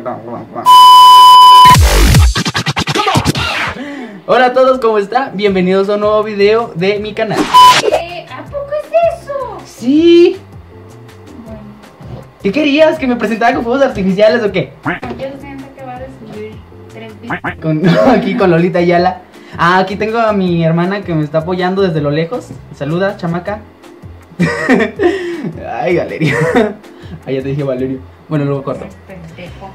Hola a todos, ¿cómo están? Bienvenidos a un nuevo video de mi canal. ¿Qué? ¿A poco es eso? Sí. Bueno, ¿Qué querías? ¿Que me presentara con fuegos artificiales o qué? yo siento que va a subir 3 videos. Aquí con Lolita Ayala. Ah, aquí tengo a mi hermana que me está apoyando desde lo lejos. Saluda, chamaca. Ay, Valeria. Ay, ya te dije Valerio. Bueno, luego corto. Pendejo.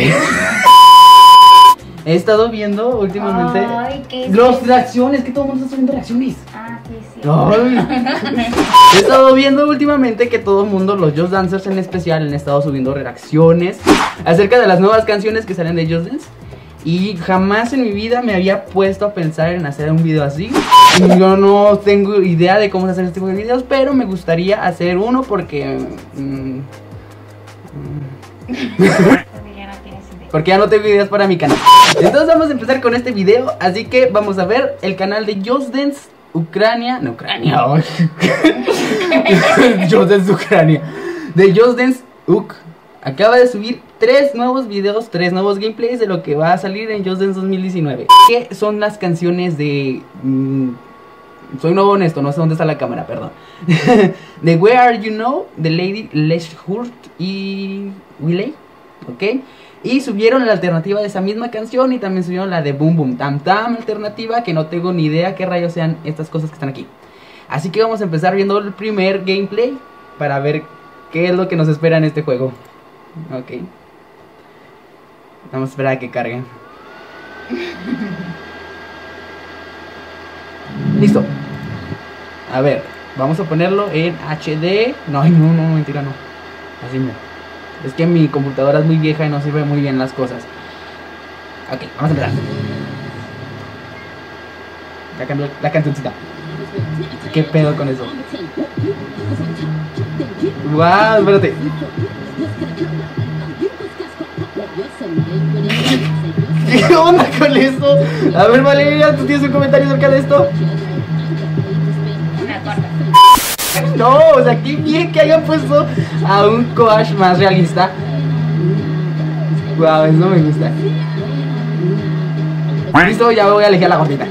He estado viendo últimamente Ay, ¿qué es las eso? reacciones, que todo el mundo está subiendo reacciones. Ah, sí, sí. Ay. He estado viendo últimamente que todo el mundo, los Just Dancers en especial, han estado subiendo reacciones acerca de las nuevas canciones que salen de Just Dance. Y jamás en mi vida me había puesto a pensar en hacer un video así. Y yo no tengo idea de cómo hacer este tipo de videos, pero me gustaría hacer uno porque... Porque ya no tienes idea. porque ya no tengo ideas para mi canal. Entonces vamos a empezar con este video. Así que vamos a ver el canal de Just Dance Ucrania. No, Ucrania. Ay. Just Dance Ucrania. De Just Dance Uk. Acaba de subir 3 nuevos videos, 3 nuevos gameplays de lo que va a salir en Just Dance 2019. Que son las canciones de... soy nuevo honesto, no sé dónde está la cámara, perdón. De Where Are You Now, de Lady Leshurst y Wiley, ¿ok? Y subieron la alternativa de esa misma canción y también subieron la de Boom Boom Tam Tam alternativa, que no tengo ni idea qué rayos sean estas cosas que están aquí. Así que vamos a empezar viendo el primer gameplay para ver qué es lo que nos espera en este juego. Ok. Vamos a esperar a que carguen. Listo. A ver, vamos a ponerlo en HD. No, ay, no, mentira, no. Así no. Es que mi computadora es muy vieja y no sirve muy bien las cosas. Ok, vamos a empezar. Ya cambió la cancioncita. ¿Qué pedo con eso? Wow, espérate. ¿Qué onda con eso? A ver, Valeria, ¿tú tienes un comentario acerca de esto? Una corta. No, o sea, qué bien que hayan puesto a un coach más realista. Wow, eso me gusta. Listo, ya voy a elegir a la gordita.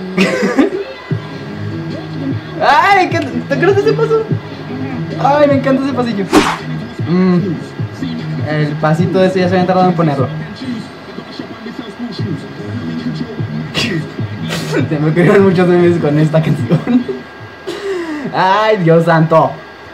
Ay, ¿te acuerdas de ese paso? Ay, me encanta ese pasillo. El pasito ese ya se habían tardado en ponerlo. Se me ocurrieron muchos memes con esta canción. Ay, Dios santo.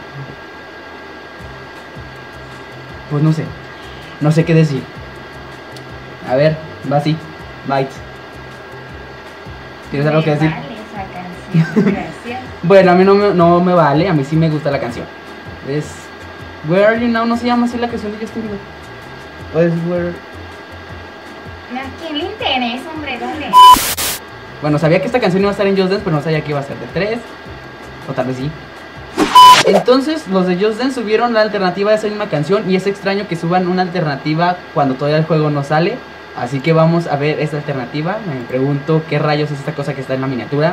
Pues no sé. No sé qué decir. A ver, va así. Bites. ¿Tienes algo que decir? Vale esa canción, gracias. Bueno, a mí no me vale. A mí sí me gusta la canción. Es... Where Are You Now, no se llama así la canción de Justin Bieber. O es Where... ¿A quién le interesa, hombre? Dale. Bueno, sabía que esta canción iba a estar en Just Dance, pero no sabía que iba a ser de 3. O tal vez sí. Entonces, los de Just Dance subieron la alternativa de esa misma canción. Y es extraño que suban una alternativa cuando todavía el juego no sale. Así que vamos a ver esta alternativa. Me pregunto qué rayos es esta cosa que está en la miniatura.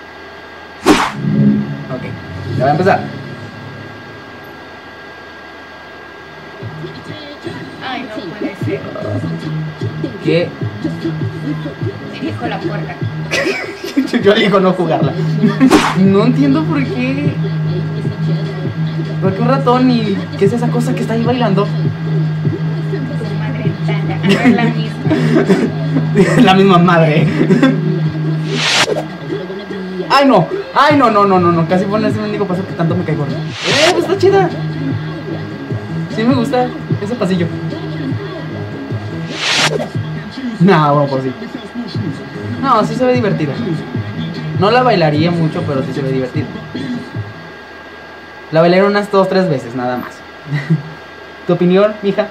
Ok, ya voy a empezar. Ay, no puede ser. ¿Qué? Elijo la puerta. Yo elijo no jugarla. No entiendo por qué. ¿Por qué un ratón y qué es esa cosa que está ahí bailando? Tu madre tanda. A ver, la misma. La misma madre. Ay, no. Ay, no. Casi pones ese mendigo paso que tanto me cae gordo. Pues está chida. Sí me gusta ese pasillo. No, bueno, por sí. No, sí se ve divertida. No la bailaría mucho, pero sí se ve divertida. La bailaré unas 2-3 veces, nada más. ¿Tu opinión, mija?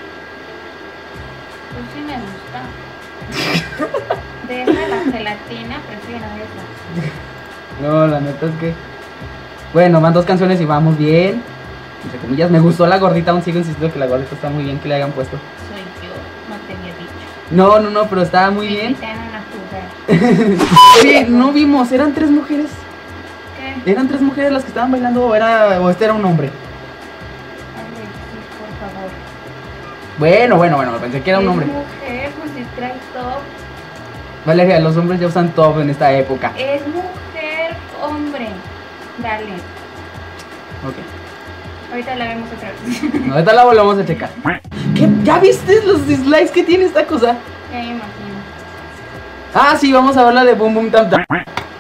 Pues sí me gusta. De esa la gelatina, prefiero esa. No, la neta es que... Bueno, van 2 canciones y vamos bien. Entre comillas, me gustó la gordita, aún sigo insistiendo que la gordita está muy bien que le hayan puesto. Soy yo, no te había dicho. No, pero estaba muy Me bien. invitaron a jugar. Oye, no vimos, eran 3 mujeres. ¿Qué? ¿Eran 3 mujeres las que estaban bailando o este era un hombre? Alexis, por favor. Bueno, pensé que era un hombre. Es mujer, pues si trae top. Valeria, los hombres ya usan top en esta época. Es mujer, hombre. Dale. Ok. Ahorita la vemos otra vez. No, ahorita la volvemos a checar. ¿Qué? ¿Ya viste los dislikes que tiene esta cosa? Ya me imagino. Ah, sí, vamos a ver la de Boom Boom Tam Tam.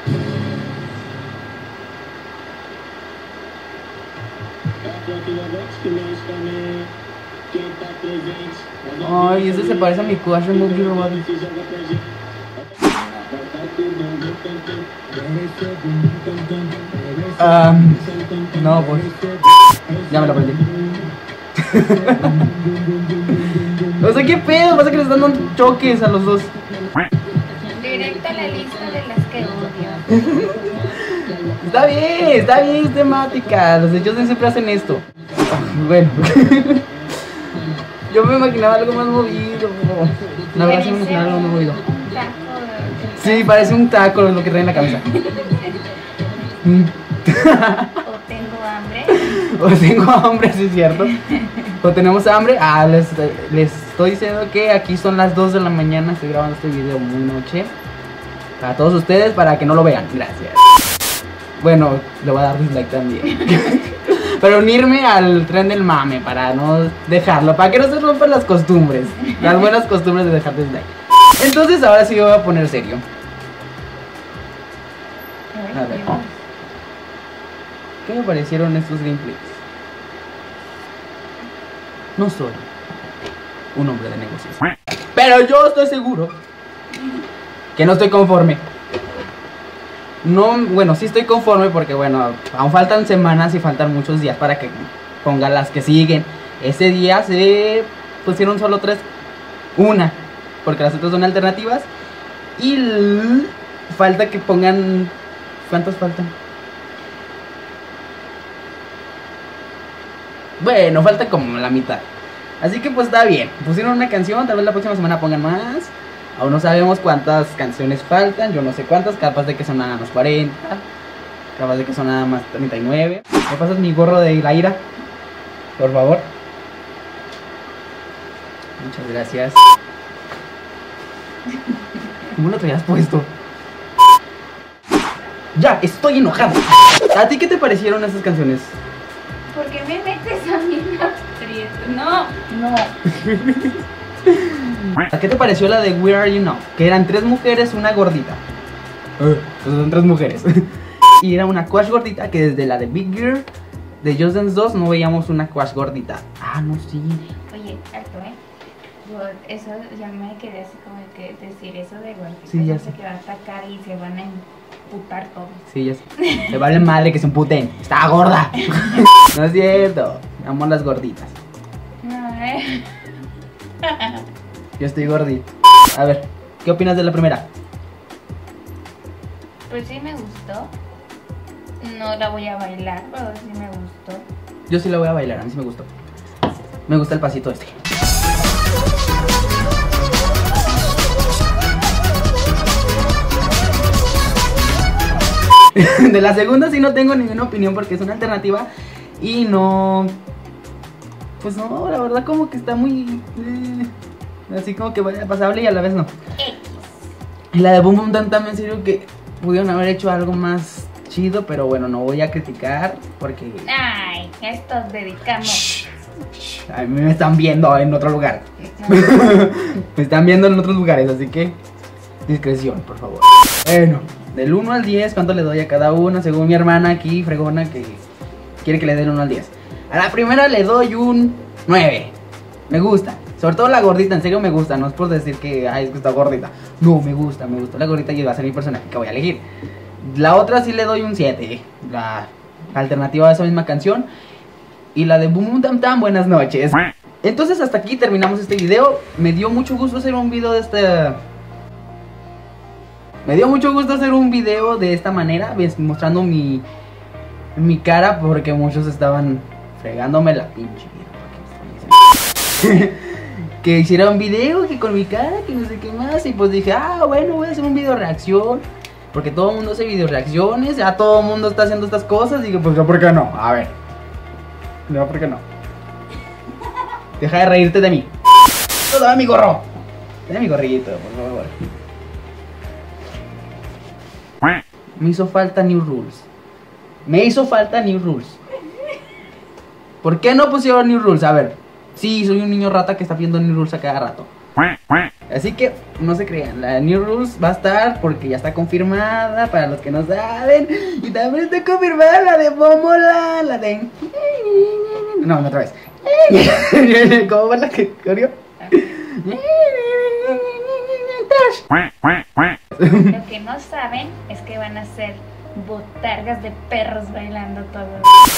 Ay, ese se parece a mi crush de Movie Robot. No, pues ya me lo aprendí. No sé qué pedo, pasa que le están dando choques a los dos. Directo a la lista de las que odio. Está bien, es temática. Los hechos siempre hacen esto. Bueno. Yo me imaginaba algo más movido. La verdad sí me imaginaba algo más movido. Un taco de... Sí, parece un taco lo que trae en la cabeza. O tengo hambre. O tengo hambre, sí es cierto. O tenemos hambre. Ah, les estoy diciendo que aquí son las 2 de la mañana. Estoy grabando este video muy noche. Para todos ustedes, para que no lo vean. Gracias. Bueno, le voy a dar dislike también. Pero unirme al tren del mame para no dejarlo, para que no se rompan las costumbres, las buenas costumbres de dejar dislike. Entonces ahora sí voy a poner serio. A ver. ¿Qué me parecieron estos gameplays? No soy un hombre de negocios, pero yo estoy seguro que no estoy conforme. No, bueno, sí estoy conforme porque bueno, aún faltan semanas y faltan muchos días para que pongan las que siguen. Ese día se pusieron solo 3, una, porque las otras son alternativas. Y falta que pongan, ¿cuántas faltan? Bueno, falta como la mitad. Así que pues está bien, pusieron una canción, tal vez la próxima semana pongan más. Aún no sabemos cuántas canciones faltan, yo no sé cuántas, capaz de que son nada más 40, capaz de que son nada más 39. ¿Me pasas mi gorro de la ira? Por favor. Muchas gracias. ¿Cómo lo traías puesto? Ya, estoy enojado. ¿A ti qué te parecieron esas canciones? ¿Por qué me metes a mí en aprieto? No. ¿A qué te pareció la de Where Are You Now? Que eran 3 mujeres, una gordita. Pues son 3 mujeres. Y era una quash gordita que desde la de Big Girl de Just Dance 2 no veíamos una quash gordita. Ah, no, sí. Oye, alto, Yo eso ya me quedé así como que decir eso de gordita. Sí, ya sé. Que va a atacar y se van a emputar todos. Sí, ya sé. Me vale madre que se emputen. Está gorda. No es cierto. Amo las gorditas. No, Yo estoy gordito. A ver, ¿qué opinas de la primera? Pues sí me gustó. No la voy a bailar, pero sí me gustó. Yo sí la voy a bailar, a mí sí me gustó. Me gusta el pasito este. De la segunda sí no tengo ninguna opinión porque es una alternativa y no... Pues no, la verdad como que está muy... así como que vaya pasable y a la vez no. Y la de Boom Boom Tam Tam, en serio que pudieron haber hecho algo más chido, pero bueno, no voy a criticar porque... Ay, estos dedicamos. A mí me están viendo en otro lugar. Me están viendo en otros lugares, así que discreción, por favor. Bueno, del 1 al 10, ¿cuánto le doy a cada una? Según mi hermana aquí, fregona, que quiere que le dé el 1 al 10. A la primera le doy un 9. Me gusta. Sobre todo la gordita, en serio me gusta. No es por decir que, ay, es que está gordita. No, me gusta la gordita y va a ser mi personaje que voy a elegir. La otra sí le doy un 7. La alternativa a esa misma canción. Y la de Boom Boom Tam Tam, buenas noches. Entonces hasta aquí terminamos este video. Me dio mucho gusto hacer un video de esta manera, mostrando mi cara, porque muchos estaban fregándome la pinche vida. Que hiciera un video que con mi cara, que no sé qué más. Y pues dije, bueno, voy a hacer un video reacción, porque todo el mundo hace video reacciones, ya todo el mundo está haciendo estas cosas. Y dije, pues yo, ¿por qué no? A ver. No, ¿por qué no? Deja de reírte de mí. Dame mi gorro. Dame mi gorrito, por favor. Me hizo falta New Rules. Me hizo falta New Rules. ¿Por qué no pusieron New Rules? A ver. Sí, soy un niño rata que está viendo New Rules a cada rato. Así que no se crean, la New Rules va a estar porque ya está confirmada para los que no saben. Y también está confirmada la de Momola, la de... No, otra vez. ¿Cómo va la que corrió? Lo que no saben es que van a ser botargas de perros bailando todo.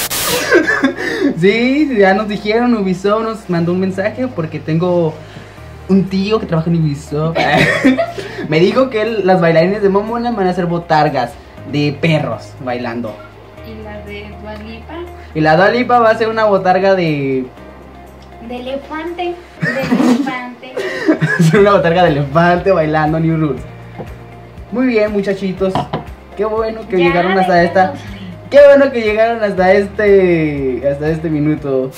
Sí, ya nos dijeron, Ubisoft nos mandó un mensaje porque tengo un tío que trabaja en Ubisoft. Me dijo que las bailarines de Momola van a ser botargas de perros bailando. ¿Y la de Dua Lipa? Y la Dua Lipa va a ser una botarga de... De elefante. De elefante. una botarga de elefante bailando New Rules. Muy bien, muchachitos. Qué bueno que llegaron hasta esta... Qué bueno que llegaron hasta este minuto.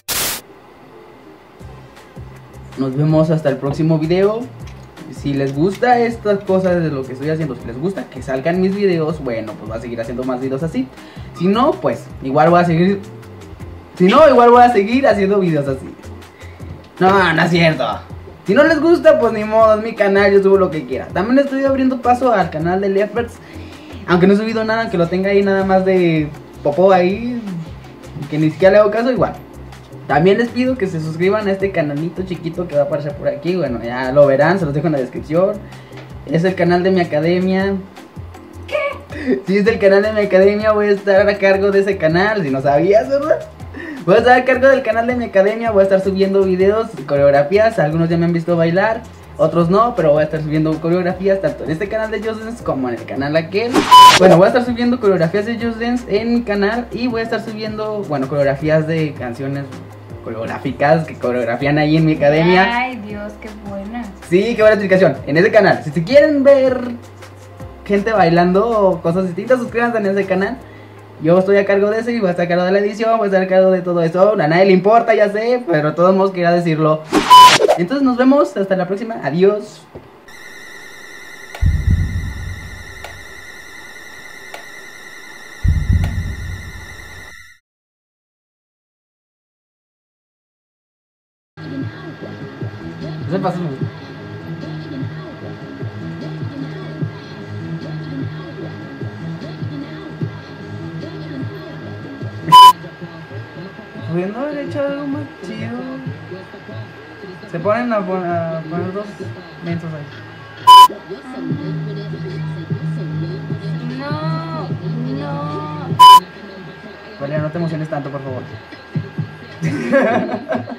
Nos vemos hasta el próximo video. Si les gusta estas cosas de lo que estoy haciendo, si les gusta que salgan mis videos, bueno, pues voy a seguir haciendo más videos así. Si no, pues igual voy a seguir. Si no, igual voy a seguir haciendo videos así. No, no es cierto. Si no les gusta, pues ni modo, es mi canal, yo subo lo que quiera. También estoy abriendo paso al canal de Leopards. Aunque no he subido nada, que lo tenga ahí nada más de popó ahí, que ni siquiera le hago caso, igual. También les pido que se suscriban a este canalito chiquito que va a aparecer por aquí. Bueno, ya lo verán, se los dejo en la descripción. Es el canal de mi academia. ¿Qué? Sí, es el canal de mi academia, voy a estar a cargo de ese canal, si no sabías, ¿verdad? Voy a estar a cargo del canal de mi academia, voy a estar subiendo videos, coreografías, algunos ya me han visto bailar, otros no, pero voy a estar subiendo coreografías tanto en este canal de Just Dance como en el canal aquel. Bueno, voy a estar subiendo coreografías de Just Dance en mi canal y voy a estar subiendo, bueno, coreografías de canciones coreográficas que coreografían ahí en mi academia. Ay, Dios, qué buena. Sí, qué buena explicación. En ese canal, si quieren ver gente bailando o cosas distintas, suscríbanse en ese canal. Yo estoy a cargo de eso y voy a estar a cargo de la edición, voy a estar a cargo de todo eso. A nadie le importa, ya sé, pero de todos modos quería decirlo. Entonces nos vemos, hasta la próxima, adiós. No se pasa mucho. Pudiendo haber hecho algo más chido. Se ponen a poner dos mensos ahí. No, no. Vale, no te emociones tanto, por favor.